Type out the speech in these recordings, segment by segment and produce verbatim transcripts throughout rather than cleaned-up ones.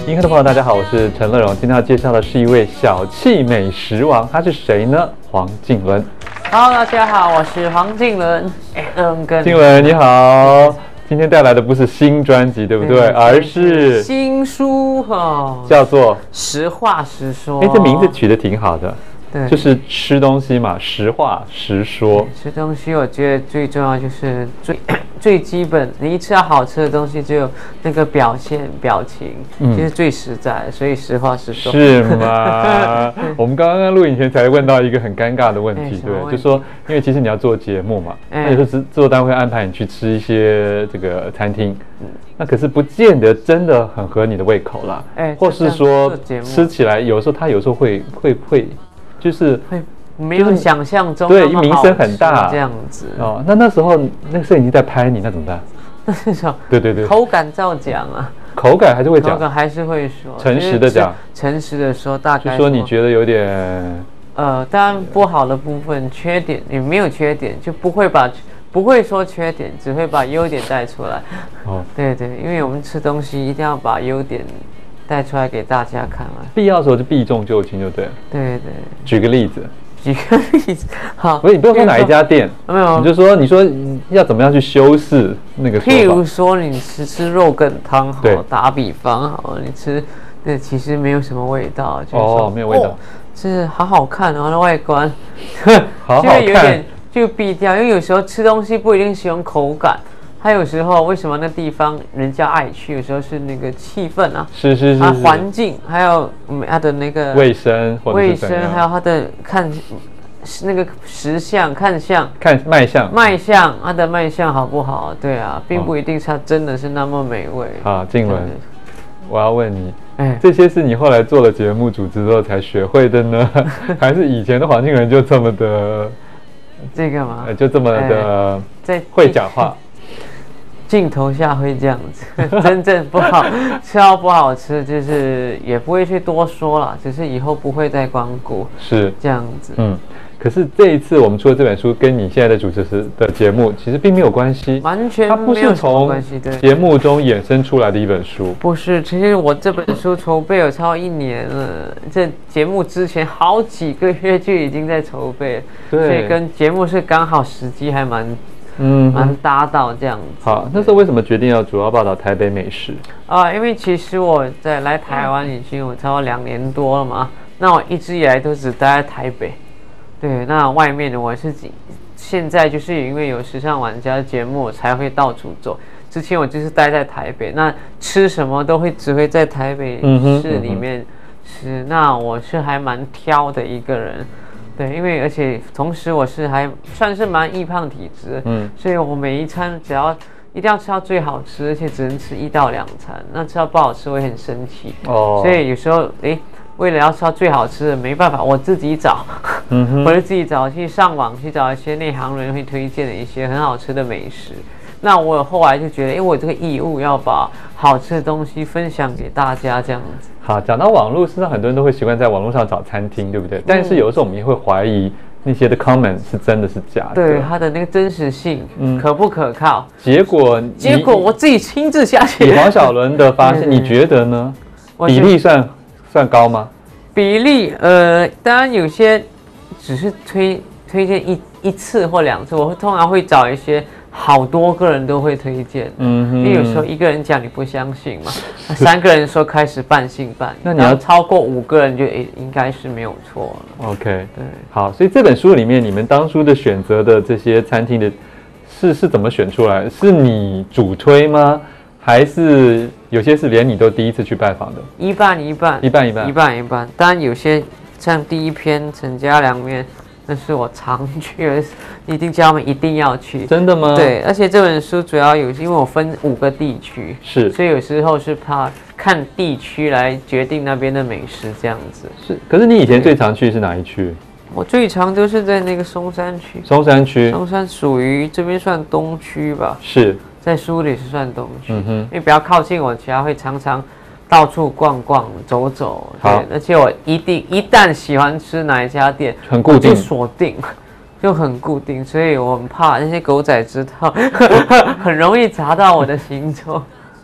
银河的朋友，大家好，我是陈乐融。今天要介绍的是一位小气美食王，他是谁呢？黄靖伦。 Hello， 大家好，我是黄靖伦。嗯，跟靖伦你好。今天带来的不是新专辑，对不对？而是新书哈， 叫做《 实话实说》。 哎，这名字取得挺好的。 对， 就是吃东西嘛，实话实说。 吃东西，我觉得最重要就是最最基本，你一吃到好吃的东西，就有那个表现、表情，嗯、就是最实在的。所以实话实说。 是吗？我们刚刚录影前才问到一个很尴尬的问题，对，就说因为其实你要做节目嘛，那有时候制作单位安排你去吃一些这个餐厅，嗯、那可是不见得真的很合你的胃口啦，哎，或是说吃起来有时候它有时候会会会。就是会没有想象中对，名声很大这样子哦。那那时候那个摄影机在拍你，那怎么办？ 那时候对对对， 口感照讲啊， 口感还是会讲， 口感还是会说， 诚实的讲， 诚实的说，大概就说你觉得有点呃，当然不好的部分、缺点也没有缺点，就不会把不会说缺点，只会把优点带出来。哦，对对，因为我们吃东西一定要把优点带出来给大家看嘛， 必要的时候就避重就轻就对了。 对对， 举个例子， 举个例子，好， 不是你不要说哪一家店， 没有， 你就说你说要怎么样去修饰那个说法。 譬如说你吃吃肉羹汤，好，打比方好，你吃，对，其实没有什么味道，就是说哦，没有味道， 是好好看，然后外观， 好好看， 就有点就避掉，因为有时候吃东西不一定喜欢口感。还有时候为什么那地方人家爱去？有时候是那个气氛啊， 是是是， 啊环境，还有它的那个卫生， 卫生，还有它的看那个食相、看相、 看卖相、 卖相，它的卖相好不好？对啊，并不一定它真的是那么美味。 好，靖伦，我要问你，哎，这些是你后来做了节目组之后才学会的呢，还是以前的黄靖伦就这么的这个吗？ 就这么的会讲话？ 镜头下会这样子，真正不好吃到不好吃，就是也不会去多说了，只是以后不会再光顾， 是这样子。 嗯，可是这一次我们出的这本书跟你现在的主持的节目其实并没有关系， 完全没有什么关系。对， 节目中衍生出来的一本书， 不是。其实我这本书筹备有超过一年了，这节目之前好几个月就已经在筹备， 对， 所以跟节目是刚好时机还蛮。 嗯， 蛮搭到这样子。 好，那时候为什么决定要主要报道台北美食啊？因为其实我在来台湾已经有超过两年多了嘛，那我一直以来都只待在台北。对，那外面的我是现在就是因为有时尚玩家的节目，我才会到处走。之前我就是待在台北，那吃什么都会只会在台北市里面吃。那我是还蛮挑的一个人。对，因为而且同时我是还算是蛮易胖体质，嗯，所以我每一餐只要一定要吃到最好吃，而且只能吃一到两餐，那吃到不好吃我会很生气哦。所以有时候哎，为了要吃到最好吃的，没办法，我自己找，嗯哼，我就自己找去上网去找一些内行人会推荐的一些很好吃的美食。那我后来就觉得，因为我这个义务要把好吃的东西分享给大家，这样子。 好，讲到网络，事实上很多人都会习惯在网络上找餐厅，对不对？嗯、但是有的时候我们也会怀疑那些的 comment 是真的是假的， 对它的那个真实性，嗯，可不可靠？ 结果， 结果我自己亲自下去。 以黄小伦的发现，你觉得呢？比例算算高吗？ 比例，呃，当然有些只是推推荐一一次或两次，我会通常会找一些。好多个人都会推荐，嗯，因为有时候一个人讲你不相信嘛，三个人说开始半信半疑，那你要超过五个人就诶应该是没有错了。 OK， 对，好，所以这本书里面你们当初的选择的这些餐厅的是是怎么选出来的？是你主推吗？还是有些是连你都第一次去拜访的？ 一半一半， 一半一半， 一半一半。当然有些像第一篇陈家凉面。那是我常去的，一定叫他们一定要去。 真的吗？ 对，而且这本书主要有，因为我分五个地区， 是， 所以有时候是怕看地区来决定那边的美食这样子。 是，可是你以前最常去是哪一区？ 我最常都是在那个松山区。 松山区， 松山属于这边算东区吧？ 是， 在书里是算东区，嗯哼，因为比较靠近我家，会常常。到处逛逛走走，对，而且我一定一旦喜欢吃哪一家店， 很固定， 就锁定，就很固定，所以我很怕那些狗仔知道，很容易砸到我的行踪。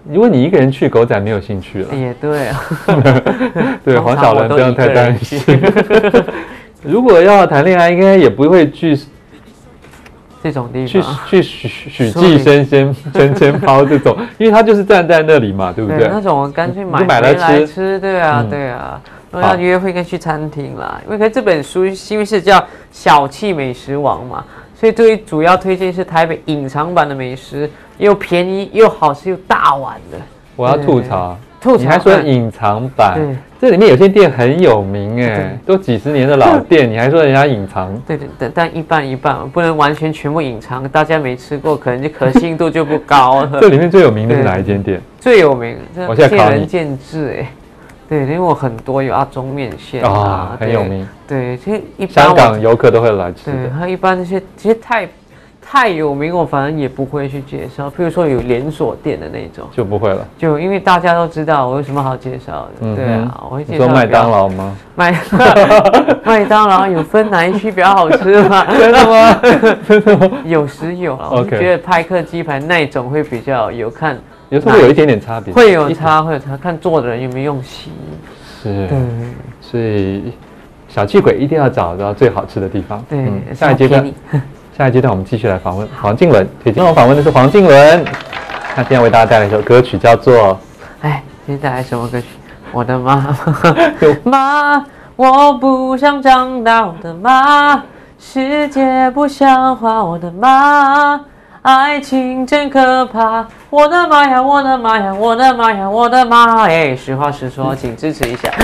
如果你一个人去，狗仔没有兴趣了。 也对啊， 对，黄小伦不用太担心。如果要谈恋爱，应该也不会去这种地去方， 去许许寄生鲜生煎包这种，因为他就是站在那里嘛，对不对？ 对那种我干脆买就买来回来吃吃，对啊， 嗯对啊。如果要约会，应该去餐厅啦。因为可是这本书因为是叫《小气美食王》嘛，所以最主要推荐是台北隐藏版的美食，又便宜又好吃又大碗的。 我要吐槽， 吐槽， 你还说隐藏版， 对， 这里面有些店很有名哎，都几十年的老店，你还说人家隐藏？ 对对对，但一半一半，不能完全全部隐藏，大家没吃过，可能就可信度就不高了。 这里面最有名的是哪一间店？ 最有名， 我现在考你见仁见智哎。对，因为我很多有阿中面线啊， 哦、很有名。 对，其实一般香港游客都会来吃的。 对，它一般那些其实太太有名，我反正也不会去介绍。譬如说有连锁店的那种， 就不会了。 就因为大家都知道，我有什么好介绍的？嗯、对啊，我会介绍。 你说麦当劳吗？ 麦麦当劳有分哪一区比较好吃吗？ 真的吗？真的吗？ 有时有了， Okay. 我觉得派克鸡排那种会比较有看。 有时候会有一点点差别， 会有差，会有差，看做的人有没有用心。 是，对，所以小气鬼一定要找到最好吃的地方。 对，嗯、 下一阶段，下一阶段我们继续来访问黄靖伦。推荐我访问的是黄靖伦，他今天为大家带来一首歌曲，叫做…… 哎，今天带来什么歌曲？我的妈妈，我不想长大，我的妈，世界不像话，我的妈。爱情真可怕，我的妈呀，我的妈呀，我的妈呀，我的妈！哎，实话实说，请支持一下。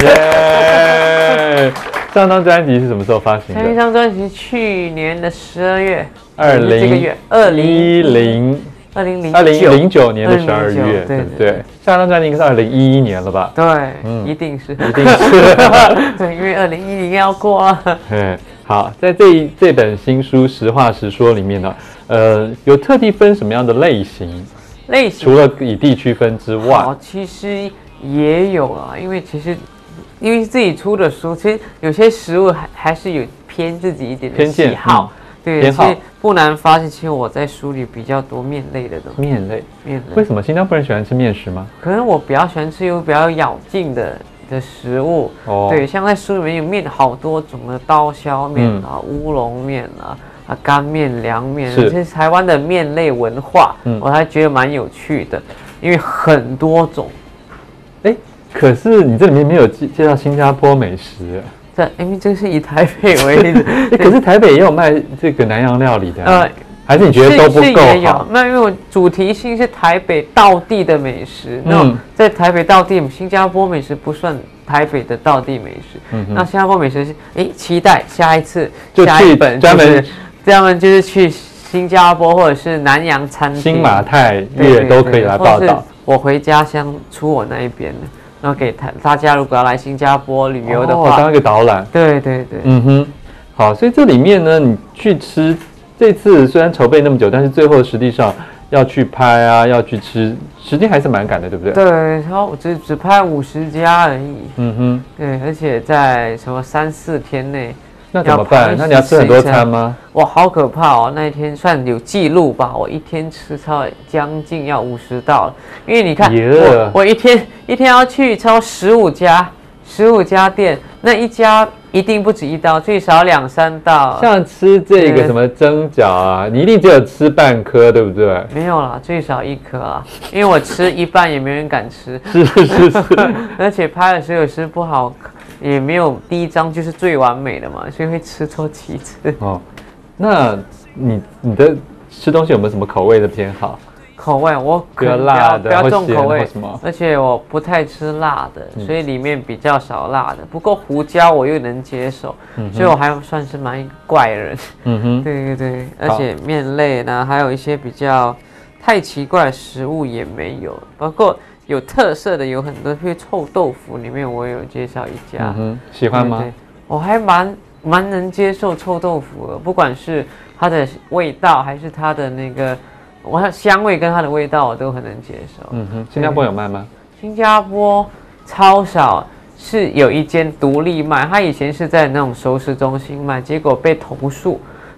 耶！上张专辑是什么时候发行的？ 上一张专辑去年的十二月， 二零这个月，二零一零， 二零零二零零九年的十二月，对不对？下张专辑应该是二零一一年了吧？ 对，嗯，一定是， 一定是。 对，因为二零一零要过了。 嗯，好，在这一这本新书《实话实说》里面呢。呃，有特地分什么样的类型？ 类型除了以地区分之外， 哦，其实也有啊，因为其实因为自己出的书，其实有些食物还还是有偏自己一点的喜好，嗯、对，其实不难发现，其实我在书里比较多面类的东西。 面类， 面类。 为什么新加坡人喜欢吃面食吗？ 可能我比较喜欢吃有比较咬劲的的食物，哦，对，像在书里面有面好多种的刀削面啊、嗯、乌龙面啊。啊，干面、凉面，这是台湾的面类文化，嗯、我还觉得蛮有趣的，因为很多种。 哎，可是你这里面没有介绍新加坡美食， 在因为这是以台北为主， 可是台北也有卖这个南洋料理的、啊，呃，还是你觉得都不够好？ 那因为我主题性是台北道地的美食，那、嗯、在台北道地，新加坡美食不算。台北的道地美食，嗯、那新加坡美食是，哎，期待下一次就下一本专门专门就是去新加坡或者是南洋餐厅、 新马泰粤都可以来报道。 我回家乡出我那一边的，然后给大家如果要来新加坡旅游的话， 哦、当一个导览。 对对对， 嗯哼，好，所以这里面呢，你去吃，这次虽然筹备那么久，但是最后实际上要去拍啊，要去吃。时间还是蛮赶的，对不对？ 对，然后只只拍五十家而已。嗯哼，对，而且在什么三四天内， 那怎么办？那你要吃很多餐吗？ 哇，好可怕哦！那一天算有记录吧，我一天吃超将近要五十道了，因为你看，我我一天一天要去超十五家，十五家店，那一家。一定不止一道，最少两三道。 像吃这个什么蒸饺啊，你一定只有吃半颗，对不对？ 没有啦，最少一颗啊，因为我吃一半也没人敢吃。 是是是， 而且拍的时候有时不好，也没有第一张就是最完美的嘛，所以会吃错几次。哦， 那你你的吃东西有没有什么口味的偏好？ 口味我不要辣的， 不要重口味，而且我不太吃辣的，嗯、所以里面比较少辣的。不过胡椒我又能接受，嗯、所以我还算是蛮怪人。嗯哼，对对对，而且面类呢，还有一些比较太奇怪的食物也没有，包括有特色的有很多，譬如臭豆腐里面我也有介绍一家，嗯哼，喜欢吗？ 对对我还蛮蛮能接受臭豆腐的，不管是它的味道还是它的那个。我的香味跟它的味道我都很能接受。 嗯哼，新加坡有卖吗？ 新加坡超少，是有一间独立卖，它以前是在那种熟食中心卖，结果被投诉，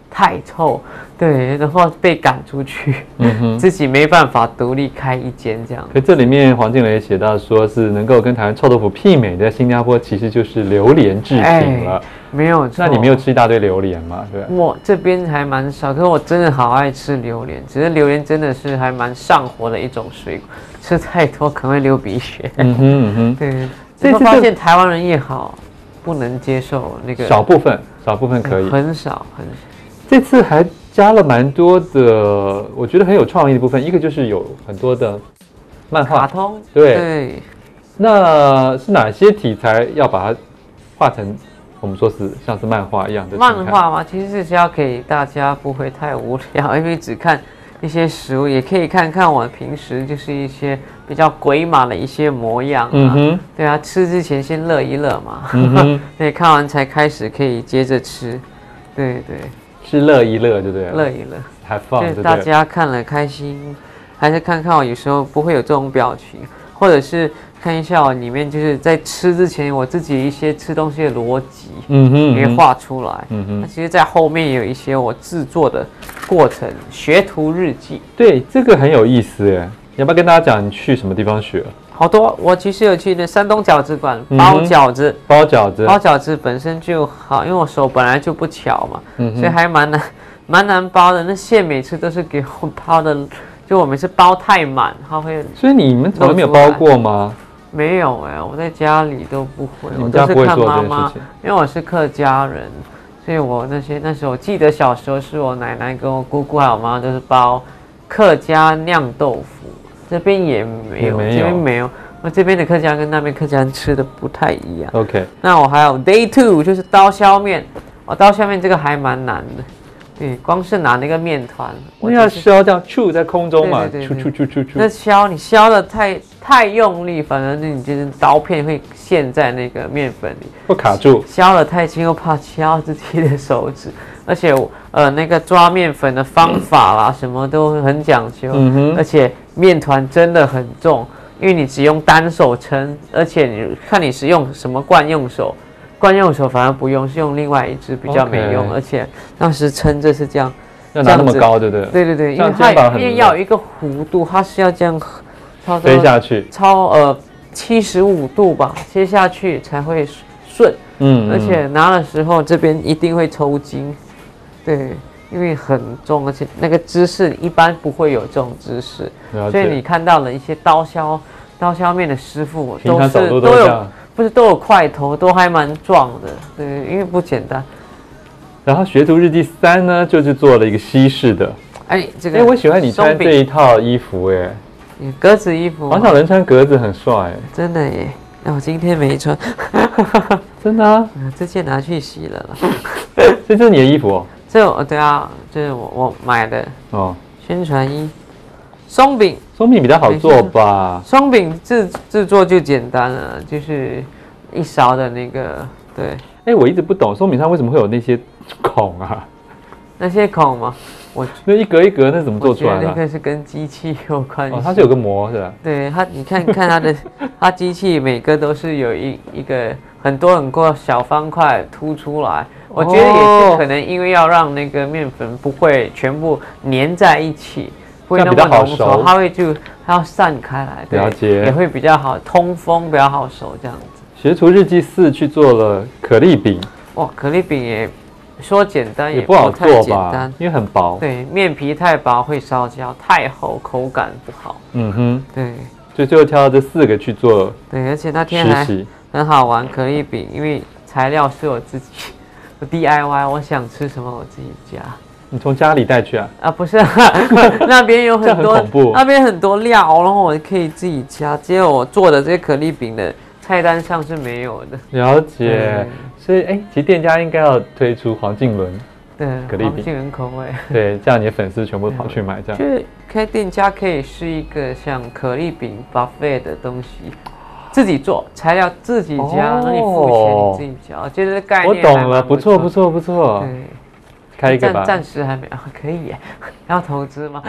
太臭，对，然后被赶出去，嗯哼，自己没办法独立开一间这样。 可这里面黄静蕾写到说是能够跟台湾臭豆腐媲美的新加坡，其实就是榴莲制品了。哎， 没有错。 那你没有吃一大堆榴莲吗？对， 我这边还蛮少，可是我真的好爱吃榴莲，只是榴莲真的是还蛮上火的一种水果，吃太多可能会流鼻血。嗯哼嗯哼，对。这次发现台湾人也好不能接受那个， 少部分少部分可以， 很少很少。 这次还加了蛮多的，我觉得很有创意的部分。一个就是有很多的漫画、 卡通， 对对。那是哪些题材要把它画成我们说是像是漫画一样的？ 漫画嘛，其实是要给大家不会太无聊，因为只看一些食物，也可以看看我平时就是一些比较鬼马的一些模样啊。嗯哼，对啊，吃之前先乐一乐嘛。嗯哼，对，看完才开始可以接着吃。对对。 是乐一乐，对不对？ 乐一乐， 还放， 对，大家看了开心，还是看看我有时候不会有这种表情，或者是看一下我里面就是在吃之前我自己一些吃东西的逻辑，嗯哼，也画出来，嗯哼。那其实，在后面也有一些我制作的过程，学徒日记。 对，这个很有意思耶，要不要跟大家讲你去什么地方学？ 好多，我其实有去那山东饺子馆包饺子， 嗯、包饺子， 包饺子本身就好，因为我手本来就不巧嘛，嗯、所以还蛮难，蛮难包的。那馅每次都是给我包的，就我每次包太满，它会。 所以你们从来没有包过吗？ 没有哎、欸，我在家里都不会， 你们家不会做这件事情？ 我都是看妈妈，因为我是客家人，所以我那些那时候我记得小时候是我奶奶跟我姑姑还有我妈都是包客家酿豆腐。这边也没有，这边没有。我这边的客家跟那边客家人吃的不太一样。 OK， 那我还有 Day Two， 就是刀削面。哦，刀削面这个还蛮难的。对，光是拿那个面团， 我要削这样，chu 在空中嘛，chu chu chu chu chu。 那削你削的太太用力，反而你就是刀片会陷在那个面粉里， 会卡住。 削的太轻又怕敲自己的手指，而且呃那个抓面粉的方法啦，什么都很讲究。嗯哼，而且面团真的很重，因为你只用单手撑，而且你看你是用什么惯用手。惯用手反而不用，是用另外一只比较没用， okay. 而且当时撑着是这样， 要拿那么高，对不对？ 对对对，因为它因为要有一个弧度，它是要这样飞下去， 超呃七十五度吧，切下去才会顺。嗯，而且拿的时候这边一定会抽筋，对，因为很重，而且那个姿势一般不会有这种姿势，所以你看到了一些刀削刀削面的师傅都是都有。不是都有块头，都还蛮壮的，对，因为不简单。 然后学徒日记三呢，就是做了一个西式的。 哎，这个哎，我喜欢你穿这一套衣服，哎， 格子衣服。 黄小人穿格子很帅， 真的耶。那我今天没穿， 真的啊？ 这件拿去洗了了。 这是你的衣服哦？ 这对啊，这是我我买的哦，宣传衣。松饼， 松饼比较好做吧？ 松饼制制作就简单了，就是一勺的那个，对。 哎、欸，我一直不懂松饼上为什么会有那些孔啊？ 那些孔吗？我那一格一格那怎么做出来的、啊？ 那个是跟机器有关系。 哦，它是有个膜是吧？ 对它，你看看它的，它机器每个都是有一一个很多很多小方块凸出来。我觉得也是可能因为要让那个面粉不会全部粘在一起。不会那么浓熟，它会就它要散开来，对， 了解， 也会比较好通风，比较好熟这样子。 学徒日记四去做了可丽饼， 哇，可丽饼也说简单也不好做吧，因为很薄， 对，面皮太薄会烧焦，太厚口感不好。嗯哼，对， 所以最后挑了这四个去做， 对，而且那天还很好玩，可丽饼，因为材料是我自己，我 D I Y， 我想吃什么我自己加。 你从家里带去啊？ 啊，不是、啊，那边有很多，很那边很多料，然后我可以自己加。只有我做的这些可丽饼的菜单上是没有的。 了解，所以哎、欸，其实店家应该要推出黄靖伦对可丽饼， 黄靖伦口味。 对，这样你的粉丝全部跑去买这样。 就是开店家可以是一个像可丽饼 buffet 的东西。自己做材料自己加，那、哦、你付钱你自己加，我觉得概念我懂了，不错不错不错。对。开一个吧， 暂时还没啊，可以耶，要投资吗？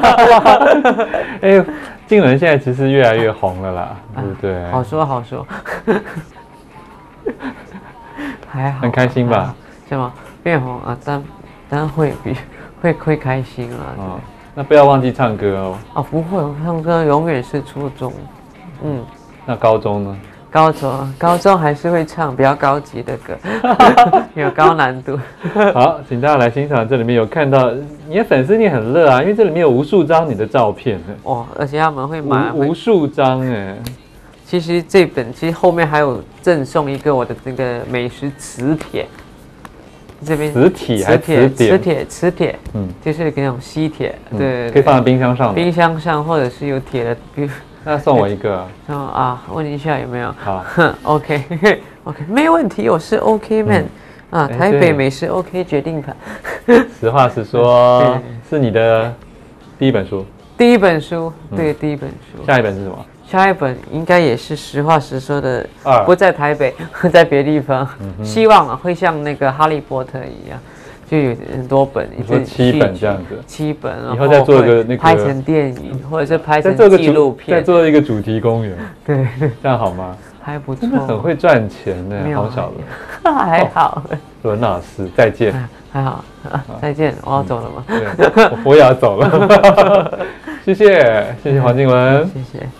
哎，靖伦现在其实越来越红了啦，对不对？ 好说好说，还好， 很开心吧？ 是吗？变红啊，但当然会比会会开心啊。哦， 那不要忘记唱歌哦。 哦，不会，我唱歌永远是初中。嗯， 那高中呢？ 高中，高中还是会唱比较高级的歌，有高难度。 好，请大家来欣赏，这里面有看到你的粉丝，你很乐啊，因为这里面有无数张你的照片呢。 哦，而且他们会买无数张哎。 其实这本其实后面还有赠送一个我的那个美食磁铁，这边磁铁还是磁铁？ 磁铁，磁铁，嗯，就是那种吸铁，对， 可以放在冰箱上， 冰箱上或者是有铁的，比如。 那送我一个啊，问一下有没有？ 好 ，OK OK， 没问题，我是 OK man、嗯、啊，台北美食 OK 决定盘。 实话实说，是你的第一本书。 第一本书，对，嗯、第一本书。 下一本是什么？ 下一本应该也是实话实说的，不在台北，在别地方。嗯、希望啊，会像那个哈利波特一样。就有很多本， 你说七本这样子， 七本， 以后再做一个那个拍成电影，或者是拍成纪录片， 再做一个主题公园， 对， 这样好吗？ 还不错， 真的很会赚钱呢，黄小伦，还好。 伦老师，再见， 还好，再见，我要走了吗？ 对，我也要走了，谢谢，谢谢黄靖伦， 谢谢。